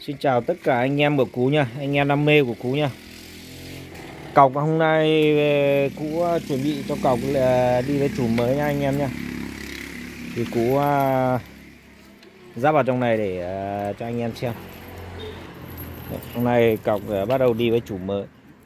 Xin chào tất cả anh em của Cú nha, anh em đam mê của Cú nha. Cọc hôm nay Cú chuẩn bị cho cọc là đi với chủ mới nha anh em nha. Thì Cú ráp vào trong này để cho anh em xem. Hôm nay cọc bắt đầu đi với chủ mới.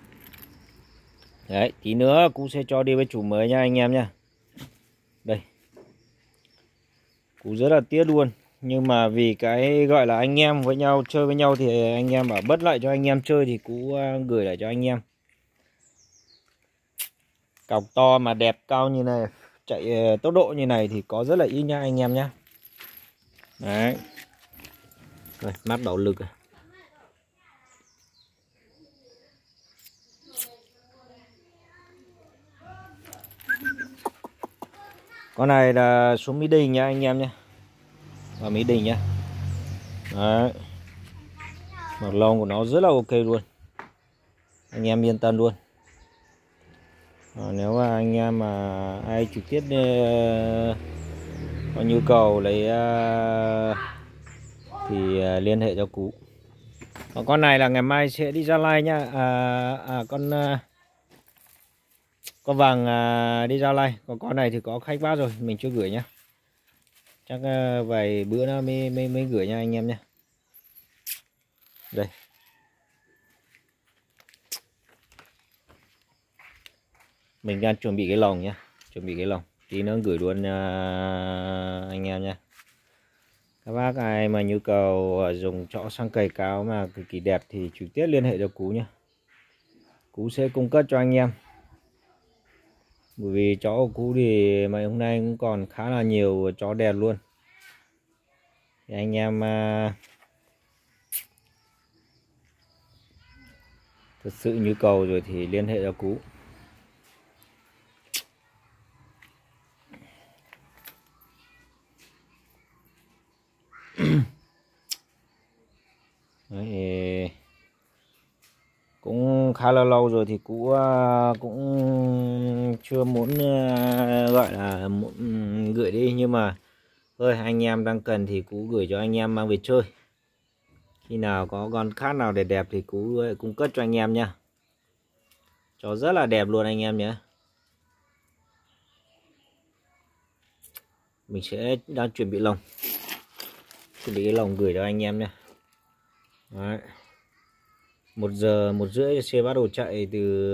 Đấy, tí nữa Cú sẽ cho đi với chủ mới nha anh em nha. Đây. Cú rất là tiếc luôn. Nhưng mà vì cái gọi là anh em với nhau, chơi với nhau thì anh em bảo bất lại cho anh em chơi thì Cú gửi lại cho anh em. Cọc to mà đẹp cao như này, chạy tốc độ như này thì có rất là ít nha anh em nhé. Đấy. Rồi, mắt bảo lực. Con này là xuống Mỹ Đình nha anh em nhé. Vào Mỹ Đình nhá. Đấy. Mặt lông của nó rất là ok luôn. Anh em yên tâm luôn. Nếu mà anh em mà ai trực tiếp có nhu cầu lấy thì liên hệ cho Cú. Còn con này là ngày mai sẽ đi Gia Lai nhá. Con vàng đi Gia Lai. Còn con này thì có khách bắt rồi, mình chưa gửi nhá. Chắc vài bữa nữa mới gửi nha anh em nhé. Đây. Mình đang chuẩn bị cái lồng nhá. Chuẩn bị cái lồng. Tí nữa gửi luôn anh em nha. Các bác ai mà nhu cầu dùng chõ sang cày cáo mà cực kỳ đẹp thì trực tiếp liên hệ cho Cú nhé. Cú sẽ cung cấp cho anh em. Bởi vì chó của Cú thì mấy hôm nay cũng còn khá là nhiều chó đẹp luôn. Thì anh em thật sự nhu cầu rồi thì liên hệ cho Cú. Đấy, cũng khá là lâu rồi thì Cú cũng chưa muốn gọi là muốn gửi đi, nhưng mà thôi anh em đang cần thì Cú gửi cho anh em mang về chơi. Khi nào có con khác nào đẹp đẹp thì Cú cung cấp cho anh em nha. Chó rất là đẹp luôn anh em nhé. Mình sẽ đang chuẩn bị lồng. Chuẩn bị cái lồng gửi cho anh em nha. Đấy. 1 giờ 1 rưỡi xe bắt đầu chạy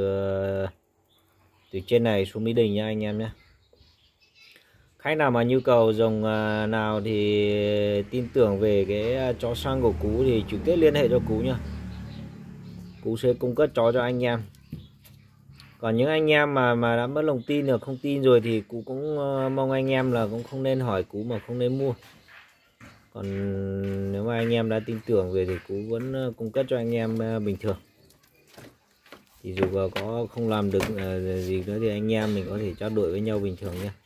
từ trên này xuống Mỹ Đình nha anh em nhé. Khách nào mà nhu cầu dòng nào thì tin tưởng về cái chó săn của Cú thì trực tiếp liên hệ cho Cú nhá. Cú sẽ cung cấp chó cho anh em. Còn những anh em mà đã mất lòng tin rồi, không tin rồi thì Cú cũng mong anh em là cũng không nên hỏi Cú mà không nên mua. Còn nếu mà anh em đã tin tưởng về thì Cú vẫn cung cấp cho anh em bình thường. Thì dù có không làm được gì nữa thì anh em mình có thể trao đổi với nhau bình thường nhé.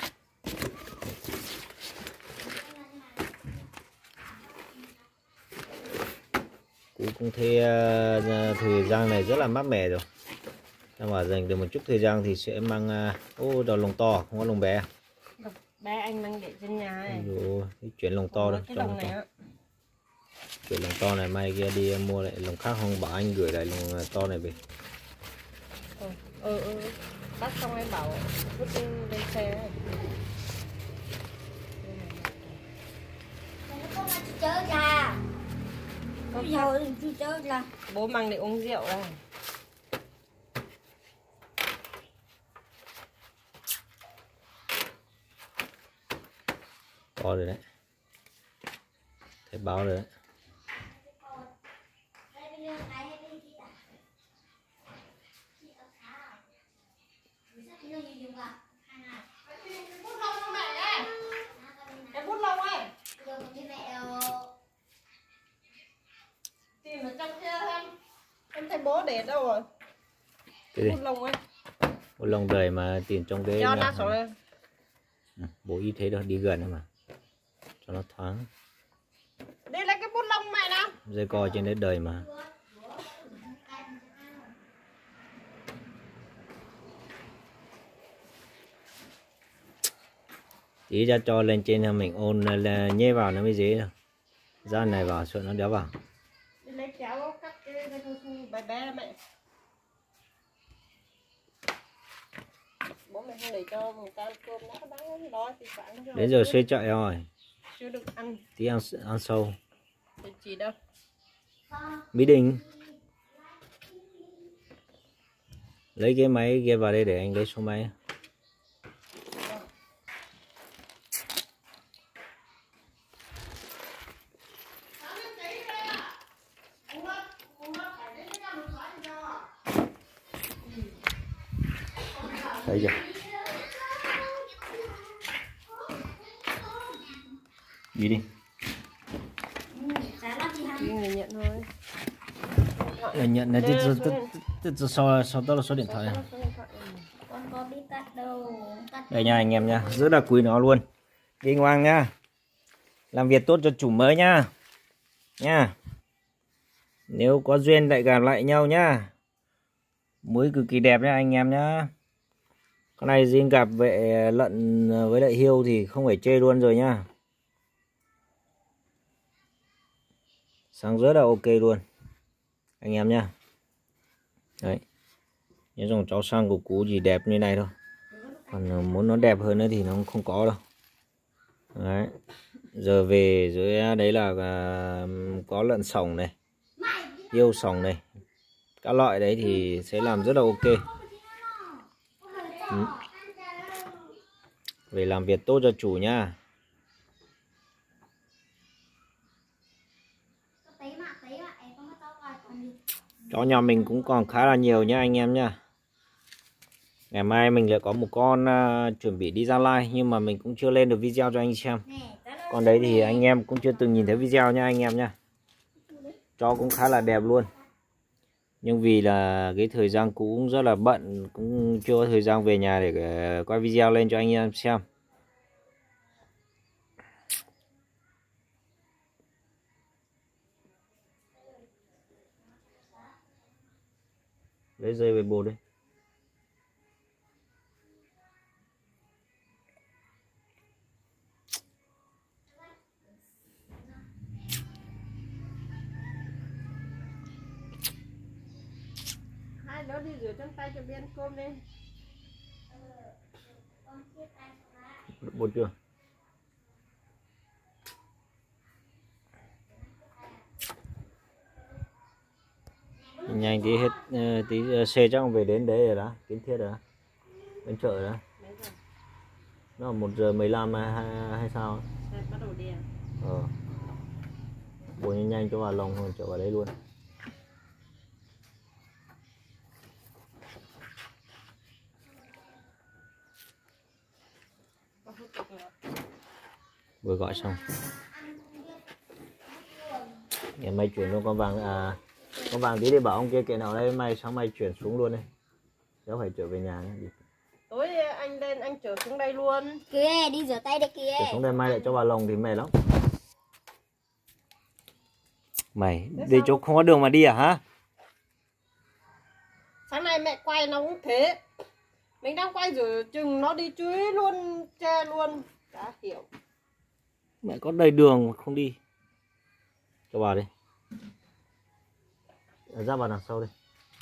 Cú cũng thấy thời gian này rất là mát mẻ rồi. Nếu mà dành được một chút thời gian thì sẽ mang đầu lồng to, không có lồng bé. Bé anh mang để trên nhà này. Rồi, chuyển lồng to đó. Chuyển lồng to này mai kia đi mua lại lồng khác, không bảo anh gửi lại lồng to này về. Bắt xong em bảo vứt lên xe. Bố mang để uống rượu đây. To rồi đấy. Thấy báo rồi đấy. Em bút lông ơi. Tìm ở trong kia em. Em thấy bố để đâu rồi? Bút lông ơi. Bút lông đời mà tìm trong cái cho nó xuống lên. Bố y thế đó, đi gần mà cho nó thoáng. Đây là cái bút lông mày nè. Dây co trên đấy đời mà. Tí ra cho lên trên là mình ôn là nhê vào nó mới dễ đâu. Ra này vào sợ nó đéo vào. cháu cắt cái dây cao su bé bé mẹ. Bố mẹ không để cho một can cơm nó đắng đói thì phải. Đến giờ xế chạy rồi. Chưa được ăn. Tí ăn sâu. Để chị đâu? Mỹ Đình. Lấy cái máy kia vào đây để anh lấy số máy. Thấy chưa? Đi đi. Người nhận thôi. Người nhận này sau đó là số điện thoại này. Con có biết cắt đâu. Đây nha anh em nha, rất là quý nó luôn. Đi ngoan nha. Làm việc tốt cho chủ mới nha. Nha. Nếu có duyên lại gặp lại nhau nhá. Muối cực kỳ đẹp nha anh em nhá. Con này riêng gặp vệ lợn với lại hiêu thì không phải chê luôn rồi nhá. Sáng rất là ok luôn anh em nhá. Đấy, những dòng chó săn của Cú chỉ đẹp như này thôi, còn muốn nó đẹp hơn nữa thì nó không có đâu. Đấy, giờ về dưới đấy là có lợn sổng này, hiêu sổng này, các loại đấy thì sẽ làm rất là ok. Về làm việc tốt cho chủ nha. Chó nhà mình cũng còn khá là nhiều nha anh em nha. Ngày mai mình lại có một con chuẩn bị đi Gia Lai, nhưng mà mình cũng chưa lên được video cho anh xem. Con đấy thì anh em cũng chưa từng nhìn thấy video nha anh em nha. Chó cũng khá là đẹp luôn. Nhưng vì là cái thời gian Cú cũng rất là bận, cũng chưa có thời gian về nhà để quay video lên cho anh em xem. Lấy dây về bột đi. Hai đứa đi rửa chân tay cho bên cơm đi. Bột chưa? Nhanh tí hết, tí xe chắc không về đến đấy rồi đó, Kiến Thiết rồi đó, đến chợ đó. Nó là 1:15 hay sao? Bắt đầu đèn. Bố nhanh nhanh cho vào lồng rồi chợ vào đấy luôn. Vừa gọi xong. Ngày mai chuyển luôn con vàng con vàng tí đi bảo ông kia kệ nào đây, mai sáng mai chuyển xuống luôn đây. Cháu phải trở về nhà nữa. Tối anh lên anh trở xuống đây luôn. Kìa, đi rửa tay đây kìa. Trở xuống đây mai lại cho vào lồng thì mệt lắm. Mày đi chỗ không có đường mà đi à hả? Sáng nay mẹ quay nó cũng thế. Mình đang quay rửa chừng nó đi chuối luôn, che luôn. Đã hiểu. Mẹ có đầy đường mà không đi. Cho vào đi. Ra vào đằng sau đi.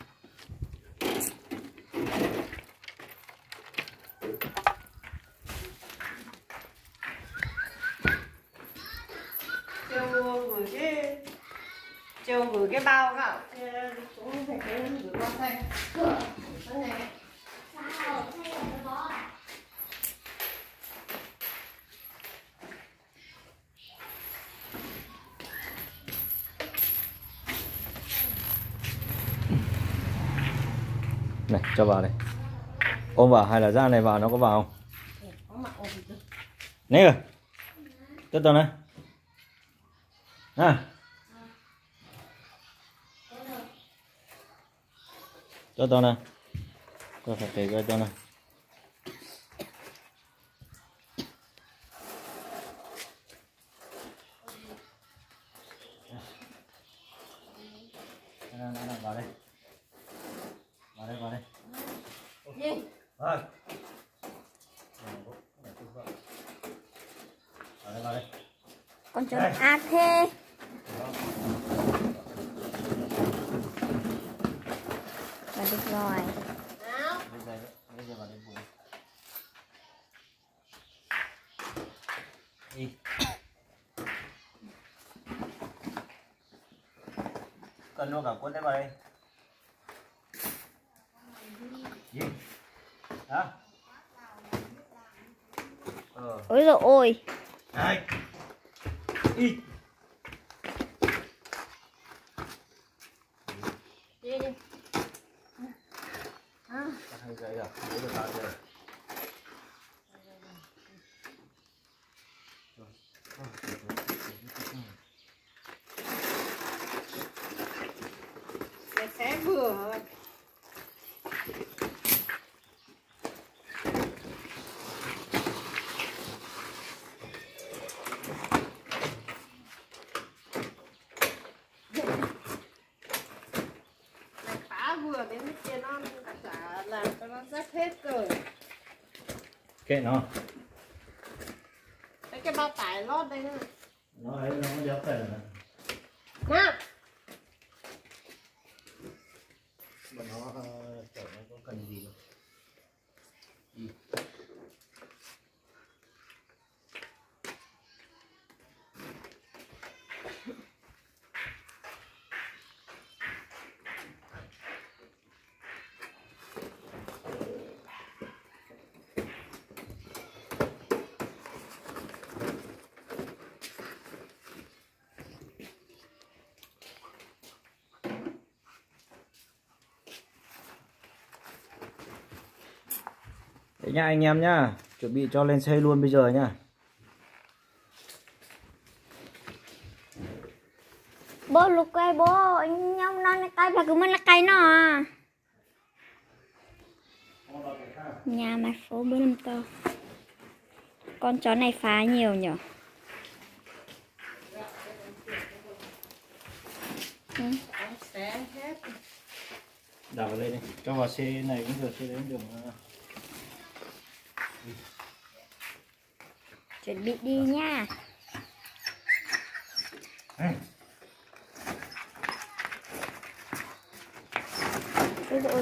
Chiều gửi cái bao gạo xuống thành cái gửi bao xanh. Này, cho vào đây. Ôm vào hay là ra này vào nó có vào không? Nè rồi. Tiếp tục này. Cho tao nè. Cho thật kỹ coi cho nè. Vào đây. Vào đây, vào đây. Gì? Rồi. Vào đây, vào đây. Con chó ác thế. Được rồi. Nào. Bây giờ vào đây bùi. Đi. Cần luôn cả cuốn đấy vào đây. Gì? Hả? Ôi dồi ôi. Đây. Đi. Đi đi. Hay dậy rồi, bố được bao giờ? Để xé vừa. Vừa đến cái kia nó cả làm cho nó rách hết rồi. Kệ nó. Cái bao tải lót đây nữa. Nó ấy nó đéo phải là. Nào. Bọn nó kiểu nó có cần gì đâu. Đi. Đấy nha anh em nhá, chuẩn bị cho lên xe luôn bây giờ nhá. Bố lục cây bố, anh nhau non cây mà cứ mình là cây nó à. Nhà mặt phố bữa năm to. Con chó này phá nhiều nhở. Xé hết. Đảo vào đây đi, cho vào xe này cũng được, xe đến đường. Chuẩn bị đi nha. Ôi dồi ôi.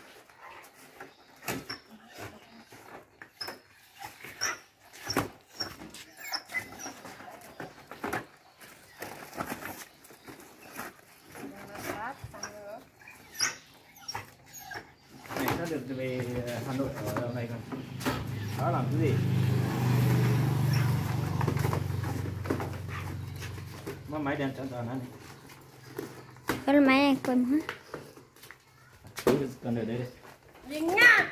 Này đã được về Hà Nội ở đầu này không? Đó làm cái gì? Mà máy đèn chọn toàn này. Cái máy này quên hết. Còn ở đây đây. Đi nha.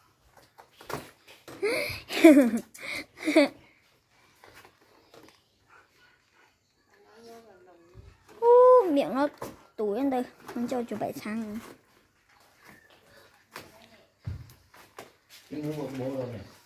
Miệng nó túi lên đây, không cho chú bảy sang. Cái mũ bộ đâu nhỉ?